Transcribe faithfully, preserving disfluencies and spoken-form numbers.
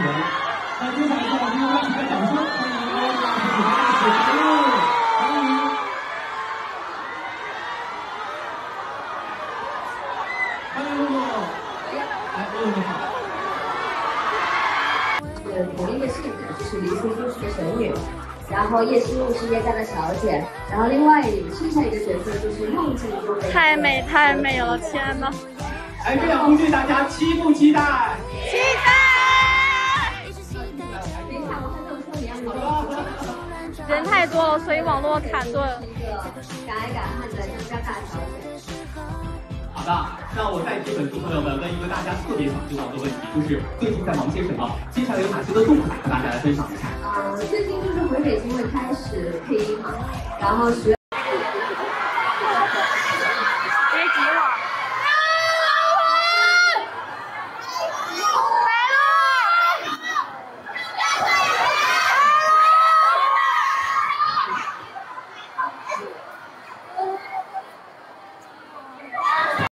那接下来就要用热情的掌声欢迎我们的主持人，欢迎。欢迎露露。来，露露你好。 是同一个性格，就是黎青就是个神女。 然后叶诗露是叶家的小姐，然后另外剩下一个角色就是梦境中的。 太美太美了，天哪！ 哎，这两部剧大家期不期待？ 期待！ 等一下，我还没有说你要你人太多了，所以网络卡顿。 一个敢爱敢恨的张家大小姐。 好的，那我再替粉丝朋友们问一个大家特别想知道的问题，就是最近在忙些什么？接下来有哪些的动态和大家来分享一下？ 呃，最近就是回北京会开始配音嘛，然后十月